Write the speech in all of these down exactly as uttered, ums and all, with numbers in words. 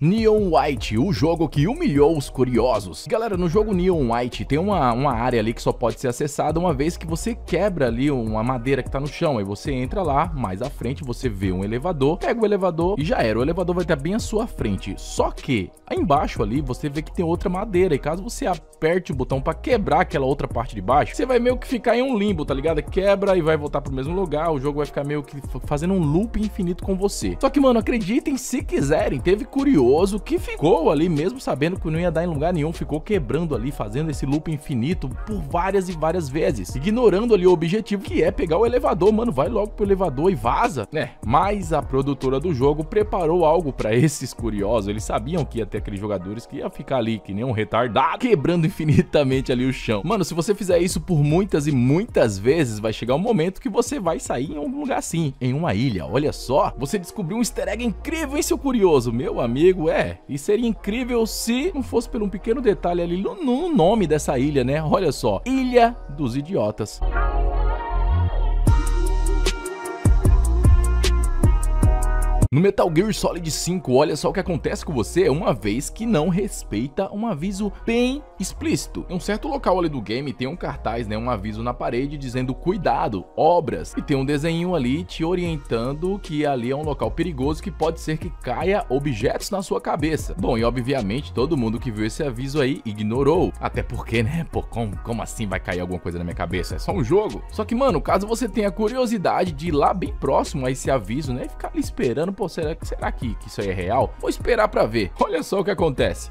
Neon White, o jogo que humilhou os curiosos. Galera, no jogo Neon White tem uma, uma área ali que só pode ser acessada uma vez que você quebra ali uma madeira que tá no chão. Aí você entra lá, mais à frente você vê um elevador, pega o elevador e já era. O elevador vai estar bem à sua frente. Só que aí embaixo ali você vê que tem outra madeira e caso você aperte o botão pra quebrar aquela outra parte de baixo, você vai meio que ficar em um limbo, tá ligado? Quebra e vai voltar pro mesmo lugar, o jogo vai ficar meio que fazendo um loop infinito com você. Só que, mano, acreditem se quiserem, teve curioso que ficou ali mesmo sabendo que não ia dar em lugar nenhum, ficou quebrando ali, fazendo esse loop infinito por várias e várias vezes, ignorando ali o objetivo que é pegar o elevador. Mano, vai logo pro elevador e vaza, né? Mas a produtora do jogo preparou algo pra esses curiosos, eles sabiam que ia ter aqueles jogadores que ia ficar ali que nem um retardado, quebrando infinitamente ali o chão. Mano, se você fizer isso por muitas e muitas vezes, vai chegar um momento que você vai sair em algum lugar assim, em uma ilha. Olha só, você descobriu um easter egg incrível, hein, seu curioso? Meu amigo, é, e seria incrível se não fosse por um pequeno detalhe ali no, no nome dessa ilha, né? Olha só, Ilha dos Idiotas. No Metal Gear Solid cinco, olha só o que acontece com você uma vez que não respeita um aviso bem explícito. Em um certo local ali do game tem um cartaz, né, um aviso na parede dizendo cuidado, obras, e tem um desenho ali te orientando que ali é um local perigoso que pode ser que caia objetos na sua cabeça. Bom, e obviamente todo mundo que viu esse aviso aí ignorou, até porque, né, pô, como, como assim vai cair alguma coisa na minha cabeça? É só um jogo. Só que, mano, caso você tenha curiosidade de ir lá bem próximo a esse aviso, né, ficar ali esperando, pô, será, será que, que isso aí é real? Vou esperar pra ver. Olha só o que acontece.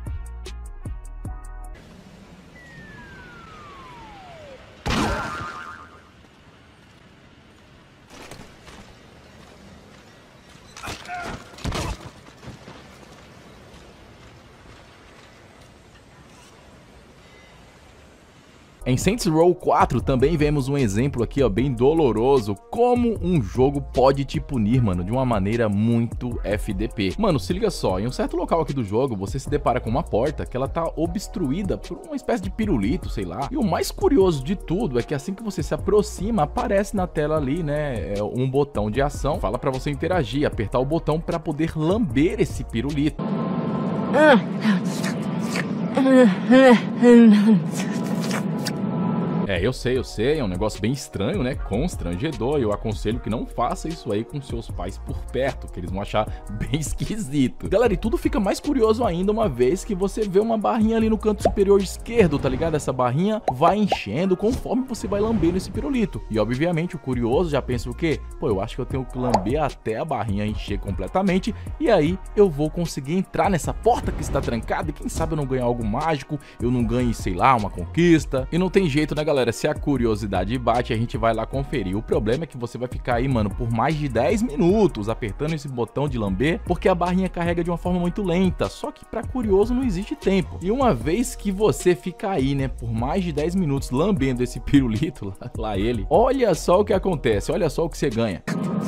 Em Saints Row quatro também vemos um exemplo aqui, ó, bem doloroso, como um jogo pode te punir, mano, de uma maneira muito F D P. Mano, se liga só, em um certo local aqui do jogo, você se depara com uma porta que ela tá obstruída por uma espécie de pirulito, sei lá. E o mais curioso de tudo é que assim que você se aproxima, aparece na tela ali, né, um botão de ação, fala pra você interagir, apertar o botão pra poder lamber esse pirulito. É, eu sei, eu sei, é um negócio bem estranho, né, constrangedor, e eu aconselho que não faça isso aí com seus pais por perto, que eles vão achar bem esquisito. Galera, e tudo fica mais curioso ainda uma vez que você vê uma barrinha ali no canto superior esquerdo, tá ligado? Essa barrinha vai enchendo conforme você vai lambendo esse pirulito. E obviamente o curioso já pensa o quê? Pô, eu acho que eu tenho que lamber até a barrinha encher completamente, e aí eu vou conseguir entrar nessa porta que está trancada, e quem sabe eu não ganho algo mágico, eu não ganhe, sei lá, uma conquista. E não tem jeito, né, galera? Galera, se a curiosidade bate, a gente vai lá conferir. O problema é que você vai ficar aí, mano, por mais de dez minutos apertando esse botão de lamber, porque a barrinha carrega de uma forma muito lenta. Só que pra curioso não existe tempo. E uma vez que você fica aí, né, por mais de dez minutos lambendo esse pirulito, lá, lá ele, olha só o que acontece, olha só o que você ganha.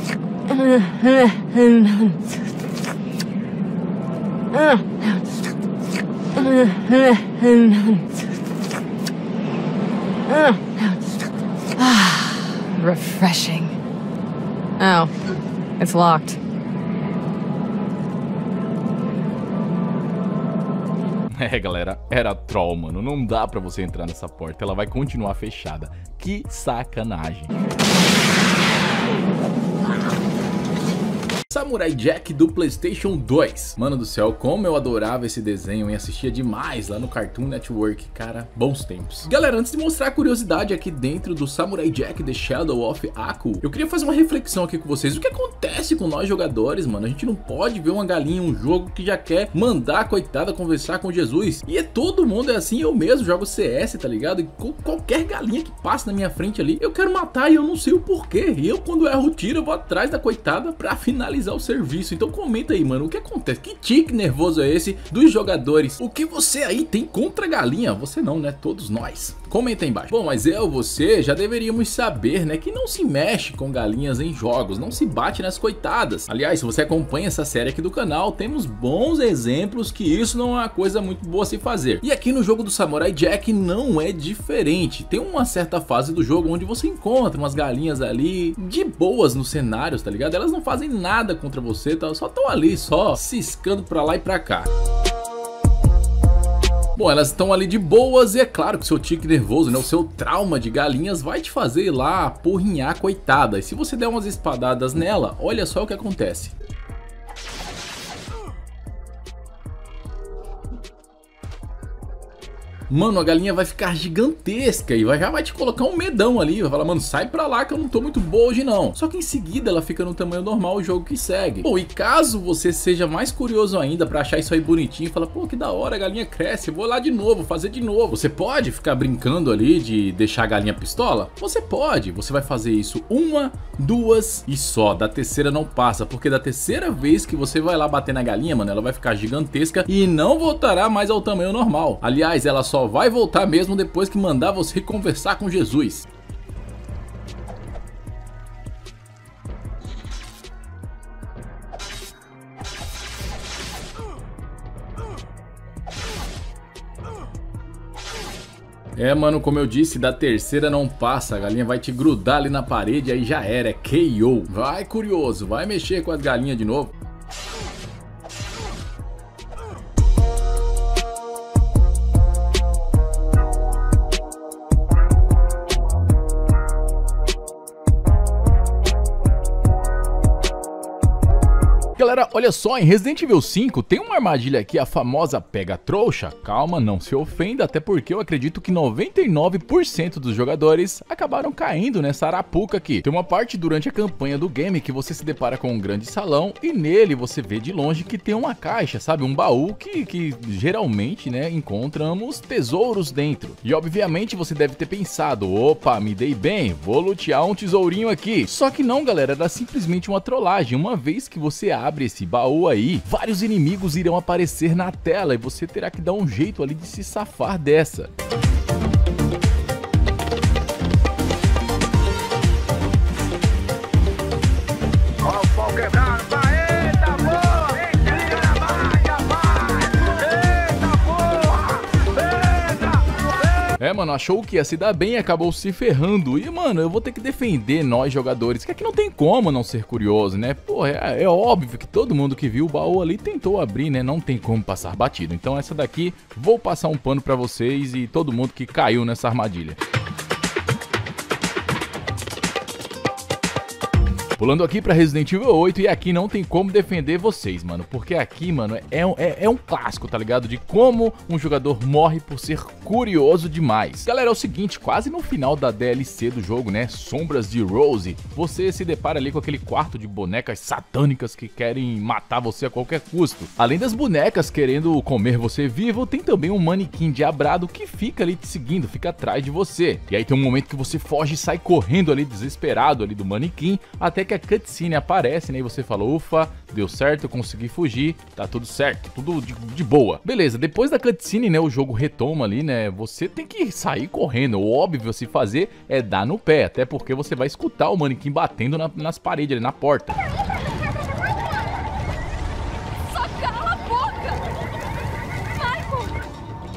Refreshing. Oh, it's locked. É, galera, era troll, mano. Não dá pra você entrar nessa porta. Ela vai continuar fechada. Que sacanagem. Samurai Jack do PlayStation dois. Mano do céu, como eu adorava esse desenho e assistia demais lá no Cartoon Network, cara, bons tempos. Galera, antes de mostrar a curiosidade aqui dentro do Samurai Jack The Shadow of Aku, eu queria fazer uma reflexão aqui com vocês. O que acontece com nós jogadores, mano? A gente não pode ver uma galinha em um jogo que já quer mandar a coitada conversar com Jesus. E é todo mundo é assim, eu mesmo jogo C S, tá ligado? E qualquer galinha que passa na minha frente ali, eu quero matar e eu não sei o porquê. E eu, quando erro o tiro, eu vou atrás da coitada pra finalizar o serviço. Então comenta aí, mano, o que acontece? Que tique nervoso é esse dos jogadores? O que você aí tem contra a galinha? Você não, né? Todos nós. Comenta aí embaixo. Bom, mas eu, você, já deveríamos saber, né, que não se mexe com galinhas em jogos, não se bate nas coitadas. Aliás, se você acompanha essa série aqui do canal, temos bons exemplos que isso não é uma coisa muito boa a se fazer. E aqui no jogo do Samurai Jack não é diferente. Tem uma certa fase do jogo onde você encontra umas galinhas ali de boas nos cenários, tá ligado? Elas não fazem nada contra você, tá? Só estão ali, só ciscando pra lá e pra cá. Bom, elas estão ali de boas e é claro que o seu tique nervoso, né, o seu trauma de galinhas vai te fazer ir lá apurrinhar, coitada. E se você der umas espadadas nela, olha só o que acontece. Mano, a galinha vai ficar gigantesca e vai, já vai te colocar um medão ali. Vai falar, mano, sai pra lá que eu não tô muito boa hoje não. Só que em seguida ela fica no tamanho normal, o jogo que segue. Bom, e caso você seja mais curioso ainda pra achar isso aí bonitinho e falar, pô, que da hora, a galinha cresce, eu vou lá de novo, fazer de novo. Você pode ficar brincando ali de deixar a galinha pistola? Você pode. Você vai fazer isso uma, duas e só. Da terceira não passa, porque da terceira vez que você vai lá bater na galinha, mano, ela vai ficar gigantesca e não voltará mais ao tamanho normal. Aliás, ela só Só vai voltar mesmo depois que mandar você conversar com Jesus. É, mano, como eu disse, da terceira não passa. A galinha vai te grudar ali na parede, aí já era, é K O. Vai, curioso, vai mexer com as galinhas de novo. Galera, olha só, em Resident Evil cinco tem uma armadilha aqui, a famosa pega trouxa. Calma, não se ofenda, até porque eu acredito que noventa e nove por cento dos jogadores acabaram caindo nessa arapuca aqui. Tem uma parte durante a campanha do game que você se depara com um grande salão e nele você vê de longe que tem uma caixa, sabe? Um baú que, que geralmente, né, encontramos tesouros dentro. E obviamente você deve ter pensado, opa, me dei bem, vou lutear um tesourinho aqui. Só que não, galera, era simplesmente uma trollagem. Uma vez que você abre abre esse baú aí, vários inimigos irão aparecer na tela e você terá que dar um jeito ali de se safar dessa. É, mano, achou que ia se dar bem e acabou se ferrando. E, mano, eu vou ter que defender nós jogadores, que aqui não tem como não ser curioso, né? Pô, é, é óbvio que todo mundo que viu o baú ali tentou abrir, né? Não tem como passar batido. Então essa daqui, vou passar um pano pra vocês e todo mundo que caiu nessa armadilha. Pulando aqui pra Resident Evil oito, e aqui não tem como defender vocês, mano, porque aqui, mano, é um, é, é um clássico, tá ligado? De como um jogador morre por ser curioso demais. Galera, é o seguinte, quase no final da D L C do jogo, né, Sombras de Rose, você se depara ali com aquele quarto de bonecas satânicas que querem matar você a qualquer custo. Além das bonecas querendo comer você vivo, tem também um manequim diabrado que fica ali te seguindo, fica atrás de você. E aí tem um momento que você foge e sai correndo ali, desesperado ali do manequim, até que a cutscene aparece, né, e você fala, ufa, deu certo, eu consegui fugir, tá tudo certo, tudo de, de boa. Beleza, depois da cutscene, né, o jogo retoma ali, né, você tem que sair correndo. O óbvio a se fazer é dar no pé, até porque você vai escutar o manequim batendo na, nas paredes ali, na porta. Só cala a boca! Michael!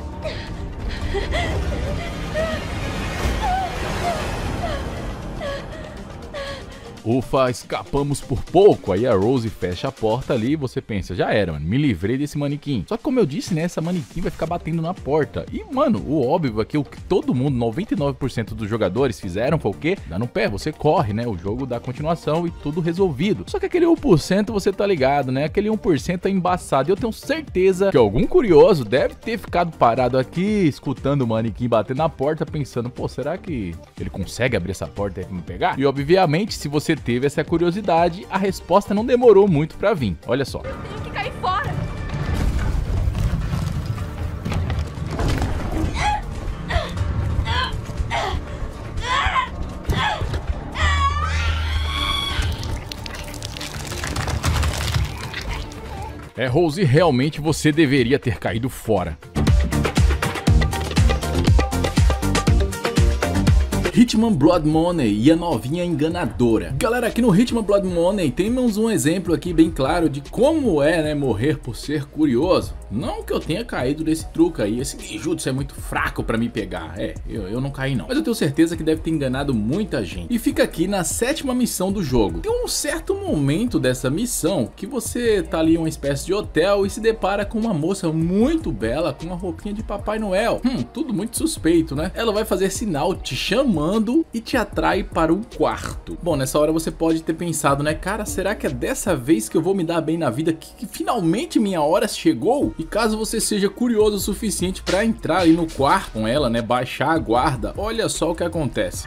Ufa, escapamos por pouco. Aí a Rose fecha a porta ali e você pensa, já era, mano, me livrei desse manequim. Só que como eu disse, né, essa manequim vai ficar batendo na porta. E, mano, o óbvio é que o que todo mundo, noventa e nove por cento dos jogadores fizeram foi o quê? Dá no pé, você corre, né, o jogo dá continuação e tudo resolvido. Só que aquele um por cento você tá ligado, né, aquele um por cento é embaçado. E eu tenho certeza que algum curioso deve ter ficado parado aqui, escutando o manequim bater na porta, pensando, pô, será que ele consegue abrir essa porta e me pegar? E, obviamente, se você teve essa curiosidade, a resposta não demorou muito pra vir. Olha só. Eu tenho que cair fora. É, Rose, realmente você deveria ter caído fora. Hitman Blood Money e a novinha enganadora. Galera, aqui no Hitman Blood Money temos um exemplo aqui bem claro de como é, né, morrer por ser curioso. Não que eu tenha caído nesse truque aí, esse ninjutsu é muito fraco pra me pegar. É, eu, eu não caí não. Mas eu tenho certeza que deve ter enganado muita gente. E fica aqui na sétima missão do jogo. Tem um certo momento dessa missão que você tá ali em uma espécie de hotel e se depara com uma moça muito bela com uma roupinha de Papai Noel. Hum, tudo muito suspeito, né? Ela vai fazer sinal te chamando e te atrai para um quarto. Bom, nessa hora você pode ter pensado, né? Cara, será que é dessa vez que eu vou me dar bem na vida? Que, que finalmente minha hora chegou? E caso você seja curioso o suficiente para entrar aí no quarto com ela, né? Baixar a guarda, olha só o que acontece.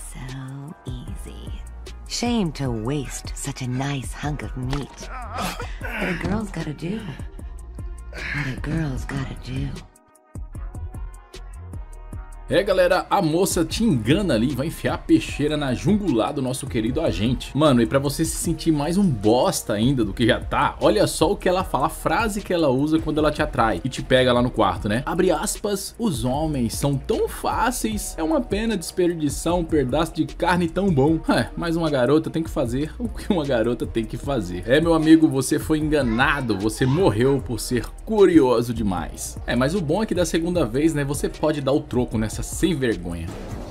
Shame to waste such a nice hunk of meat. But a girl's gotta do what a girl's gotta do. É, galera, a moça te engana ali e vai enfiar a peixeira na jungular do nosso querido agente. Mano, e pra você se sentir mais um bosta ainda do que já tá, olha só o que ela fala, a frase que ela usa quando ela te atrai e te pega lá no quarto, né? Abre aspas, os homens são tão fáceis, é uma pena desperdiçar um pedaço de carne tão bom. É, mas uma garota tem que fazer o que uma garota tem que fazer. É, meu amigo, você foi enganado, você morreu por ser curioso demais. É, mas o bom é que da segunda vez, né, você pode dar o troco nessa sem vergonha.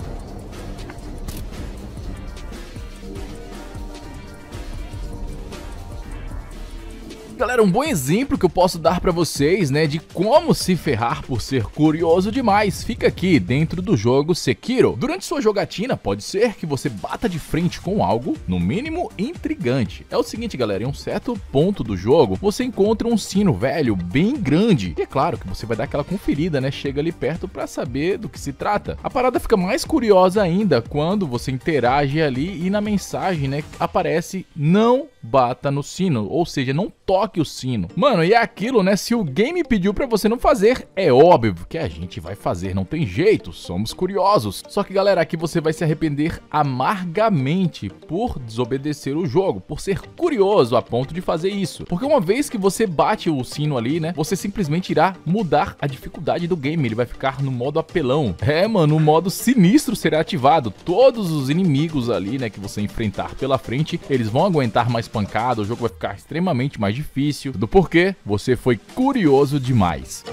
Galera, um bom exemplo que eu posso dar pra vocês, né, de como se ferrar por ser curioso demais, fica aqui dentro do jogo Sekiro. Durante sua jogatina, pode ser que você bata de frente com algo, no mínimo, intrigante. É o seguinte, galera, em um certo ponto do jogo, você encontra um sino velho bem grande. E é claro que você vai dar aquela conferida, né, chega ali perto pra saber do que se trata. A parada fica mais curiosa ainda quando você interage ali e na mensagem, né, aparece não bata no sino, ou seja, não toque o sino. Mano, e é aquilo, né? Se o game pediu pra você não fazer, é óbvio que a gente vai fazer, não tem jeito, somos curiosos. Só que, galera, aqui você vai se arrepender amargamente por desobedecer o jogo, por ser curioso a ponto de fazer isso. Porque uma vez que você bate o sino ali, né, você simplesmente irá mudar a dificuldade do game, ele vai ficar no modo apelão. É, mano, o modo sinistro será ativado. Todos os inimigos ali, né, que você enfrentar pela frente, eles vão aguentar mais pancada, o jogo vai ficar extremamente mais difícil, do porquê você foi curioso demais.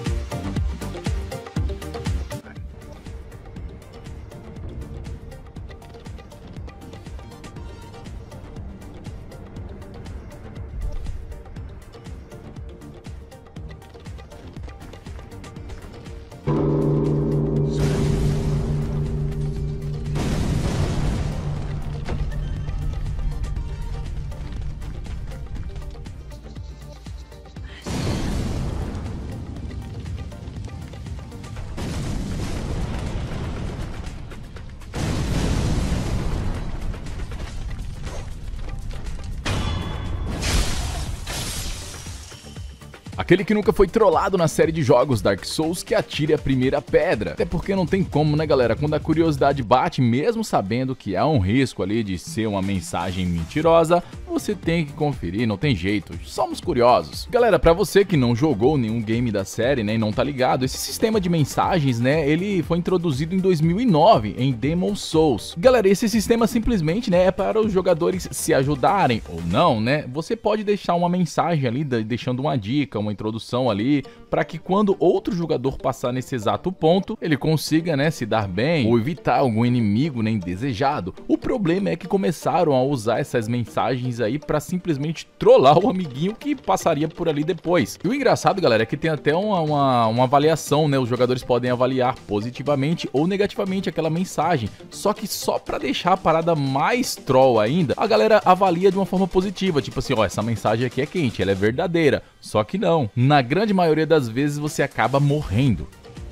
Aquele que nunca foi trollado na série de jogos Dark Souls que atire a primeira pedra. Até porque não tem como, né, galera? Quando a curiosidade bate, mesmo sabendo que há um risco ali de ser uma mensagem mentirosa, você tem que conferir, não tem jeito, somos curiosos. Galera, pra você que não jogou nenhum game da série, né, e não tá ligado, esse sistema de mensagens, né, ele foi introduzido em dois mil e nove em Demon's Souls. Galera, esse sistema simplesmente, né, é para os jogadores se ajudarem ou não, né? Você pode deixar uma mensagem ali, deixando uma dica, uma introdução ali, para que quando outro jogador passar nesse exato ponto, ele consiga, né, se dar bem ou evitar algum inimigo, né, indesejado. O problema é que começaram a usar essas mensagens aí para simplesmente trollar o amiguinho que passaria por ali depois. E o engraçado, galera, é que tem até uma, uma, uma avaliação, né? Os jogadores podem avaliar positivamente ou negativamente aquela mensagem. Só que só para deixar a parada mais troll ainda, a galera avalia de uma forma positiva, tipo assim, ó, essa mensagem aqui é quente, ela é verdadeira. Só que não, na grande maioria das vezes você acaba morrendo.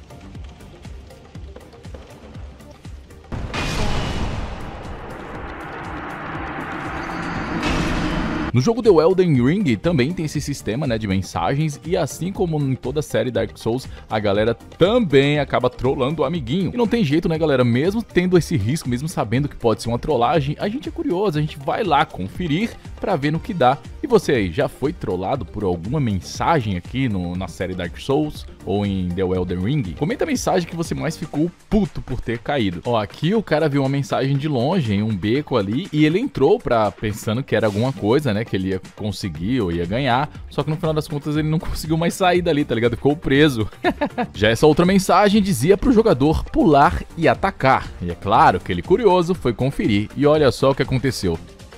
No jogo The Elden Ring também tem esse sistema, né, de mensagens, e assim como em toda a série Dark Souls, a galera também acaba trollando o amiguinho. E não tem jeito, né, galera, mesmo tendo esse risco, mesmo sabendo que pode ser uma trollagem, a gente é curioso, a gente vai lá conferir pra ver no que dá. E você aí, já foi trollado por alguma mensagem aqui no, na série Dark Souls ou em The Elden Ring? Comenta a mensagem que você mais ficou puto por ter caído. Ó, aqui o cara viu uma mensagem de longe, em um beco ali, e ele entrou pra, pensando que era alguma coisa, né, que ele ia conseguir ou ia ganhar, só que no final das contas ele não conseguiu mais sair dali, tá ligado? Ficou preso. Já essa outra mensagem dizia pro jogador pular e atacar. E é claro que ele, curioso, foi conferir, e olha só o que aconteceu.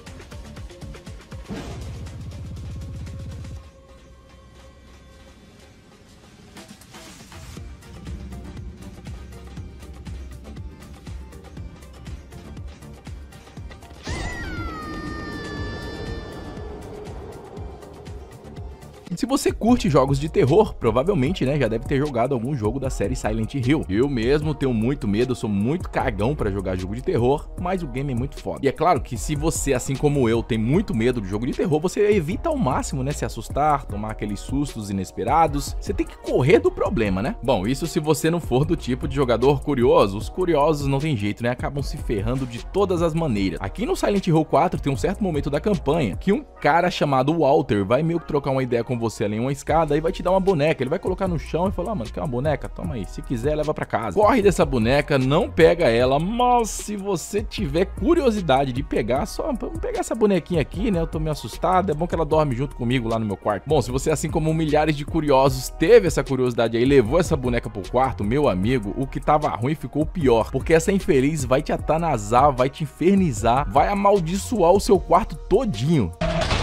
Se você curte jogos de terror, provavelmente, né, já deve ter jogado algum jogo da série Silent Hill. Eu mesmo tenho muito medo, sou muito cagão pra jogar jogo de terror, mas o game é muito foda. E é claro que se você, assim como eu, tem muito medo de jogo de terror, você evita ao máximo, né, se assustar, tomar aqueles sustos inesperados. Você tem que correr do problema, né? Bom, isso se você não for do tipo de jogador curioso. Os curiosos não tem jeito, né, acabam se ferrando de todas as maneiras. Aqui no Silent Hill quatro tem um certo momento da campanha que um cara chamado Walter vai meio que trocar uma ideia com você ali em uma escada e vai te dar uma boneca. Ele vai colocar no chão e falar: ah, mano, quer uma boneca? Toma aí, se quiser leva pra casa. Corre dessa boneca, não pega ela, mas se você tiver curiosidade de pegar, só vamos pegar essa bonequinha aqui, né, eu tô meio assustado, é bom que ela dorme junto comigo lá no meu quarto. Bom, se você, assim como milhares de curiosos, teve essa curiosidade aí, levou essa boneca pro quarto, meu amigo, o que tava ruim ficou pior, porque essa infeliz vai te atanazar, vai te infernizar, vai amaldiçoar o seu quarto todinho.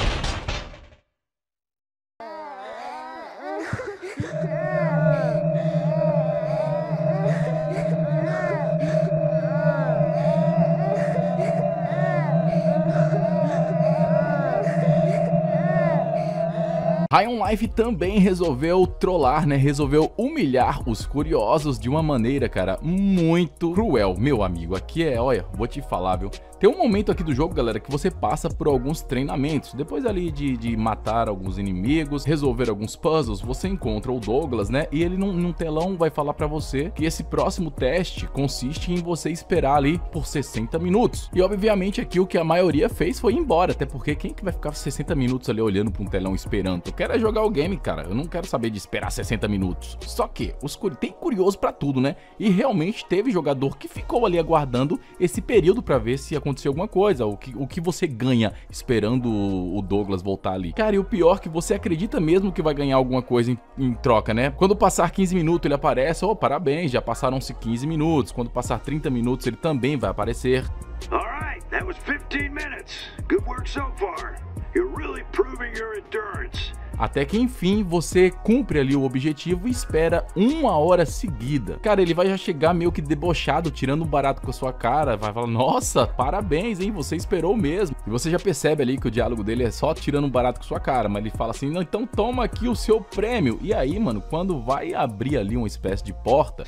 High on Life também resolveu trollar, né? Resolveu humilhar os curiosos de uma maneira, cara, muito cruel. Meu amigo, aqui é, olha, vou te falar, viu? Tem um momento aqui do jogo, galera, que você passa por alguns treinamentos. Depois ali de, de matar alguns inimigos, resolver alguns puzzles, você encontra o Douglas, né? E ele num, num telão vai falar pra você que esse próximo teste consiste em você esperar ali por sessenta minutos. E obviamente aqui o que a maioria fez foi ir embora, até porque quem que vai ficar sessenta minutos ali olhando pra um telão esperando? Eu quero é jogar o game, cara, eu não quero saber de esperar sessenta minutos. Só que os curi... tem curioso pra tudo, né? E realmente teve jogador que ficou ali aguardando esse período pra ver se acontecer alguma coisa, o que, o que você ganha esperando o Douglas voltar ali. Cara, e o pior é que você acredita mesmo que vai ganhar alguma coisa em, em troca, né? Quando passar quinze minutos ele aparece, oh, parabéns, já passaram-se quinze minutos. Quando passar trinta minutos ele também vai aparecer. Alright, that was fifteen minutes. Good work so far. You're really proving your endurance. Até que enfim você cumpre ali o objetivo e espera uma hora seguida. Cara, ele vai já chegar meio que debochado, tirando um barato com a sua cara, vai falar: nossa, parabéns, hein, você esperou mesmo. E você já percebe ali que o diálogo dele é só tirando um barato com a sua cara, mas ele fala assim: não, então toma aqui o seu prêmio. E aí, mano, quando vai abrir ali uma espécie de porta,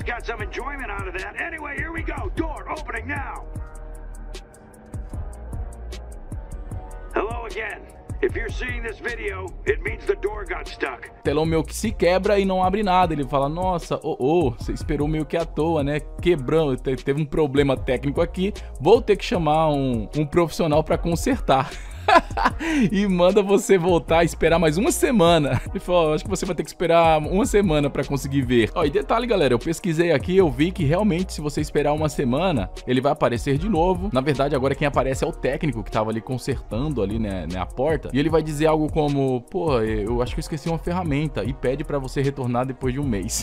Hello again. If you're seeing this video, it means the door got stuck. O telão meio que se quebra e não abre nada. Ele fala: nossa, oh, oh, você esperou meio que à toa, né? Quebrando, teve um problema técnico aqui. Vou ter que chamar um, um profissional pra consertar. E manda você voltar e esperar mais uma semana. Ele falou: acho que você vai ter que esperar uma semana pra conseguir ver. Ó, e detalhe, galera, eu pesquisei aqui, eu vi que realmente se você esperar uma semana, ele vai aparecer de novo. Na verdade, agora quem aparece é o técnico que tava ali consertando ali, né, né, a porta. E ele vai dizer algo como: pô, eu acho que eu esqueci uma ferramenta, e pede pra você retornar depois de um mês.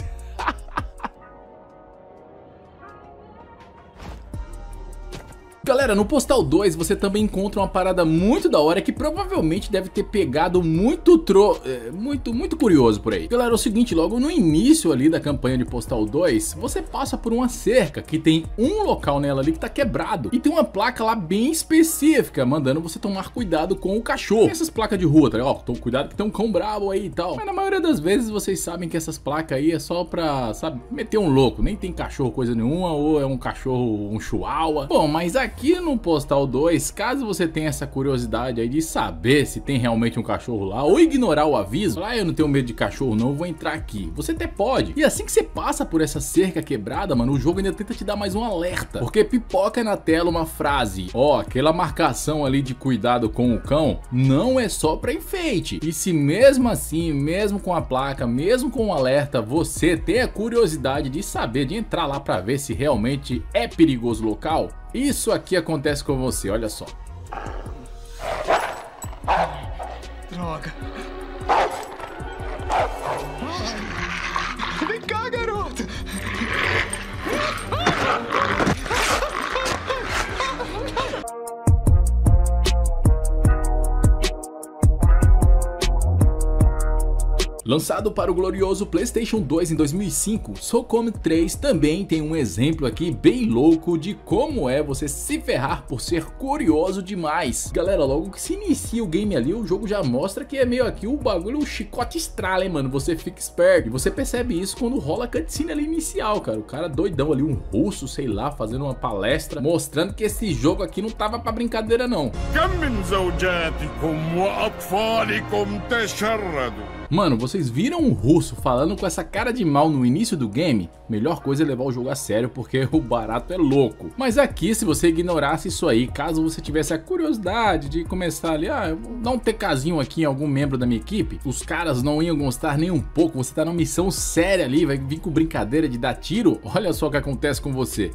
Galera, no Postal dois você também encontra uma parada muito da hora que provavelmente deve ter pegado muito tro... É, muito, muito curioso por aí. Galera, é o seguinte, logo no início ali da campanha de Postal dois, você passa por uma cerca que tem um local nela ali que tá quebrado. E tem uma placa lá bem específica, mandando você tomar cuidado com o cachorro. Essas placas de rua, tá ligado? Ó, toma cuidado que tem um cão brabo aí e tal. Mas na maioria das vezes vocês sabem que essas placas aí é só pra, sabe, meter um louco. Nem tem cachorro coisa nenhuma, ou é um cachorro, um chihuahua. Bom, mas aqui Aqui E no Postal dois, caso você tenha essa curiosidade aí de saber se tem realmente um cachorro lá, ou ignorar o aviso, ah, eu não tenho medo de cachorro não, eu vou entrar aqui. Você até pode. E assim que você passa por essa cerca quebrada, mano, o jogo ainda tenta te dar mais um alerta, porque pipoca na tela uma frase: ó, aquela marcação ali de cuidado com o cão não é só pra enfeite. E se mesmo assim, mesmo com a placa, mesmo com o alerta, você tem a curiosidade de saber, de entrar lá pra ver se realmente é perigoso o local, isso aqui acontece com você, olha só. Droga. Vem cá, garoto. Lançado para o glorioso PlayStation dois em dois mil e cinco, SOCOM três também tem um exemplo aqui bem louco de como é você se ferrar por ser curioso demais. Galera, logo que se inicia o game ali, o jogo já mostra que é meio aqui o bagulho, o chicote estrala, hein, mano, você fica esperto. E você percebe isso quando rola a cutscene ali inicial, cara, o cara doidão ali, um russo, sei lá, fazendo uma palestra, mostrando que esse jogo aqui não tava pra brincadeira não. Mano, vocês viram um russo falando com essa cara de mal no início do game? Melhor coisa é levar o jogo a sério, porque o barato é louco. Mas aqui, se você ignorasse isso aí, caso você tivesse a curiosidade de começar ali, ah, eu vou dar um TKzinho aqui em algum membro da minha equipe, os caras não iam gostar nem um pouco, você tá numa missão séria ali, vai vir com brincadeira de dar tiro, olha só o que acontece com você.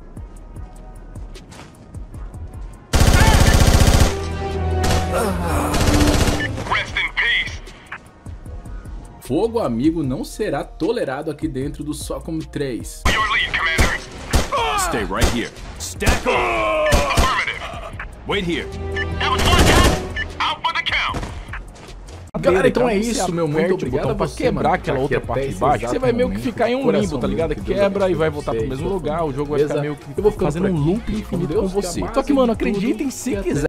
Fogo amigo não será tolerado aqui dentro do SOCOM três. Stay right here. Stack up. Wait here. Galera, então é isso, meu muito obrigado pra quebrar aquela outra parte de baixo. Você vai meio que ficar em um limbo, tá ligado? Quebra e vai voltar pro mesmo lugar, o jogo vai ficar meio que fazendo um loop infinito com você. Só que, mano, acreditem se quiser.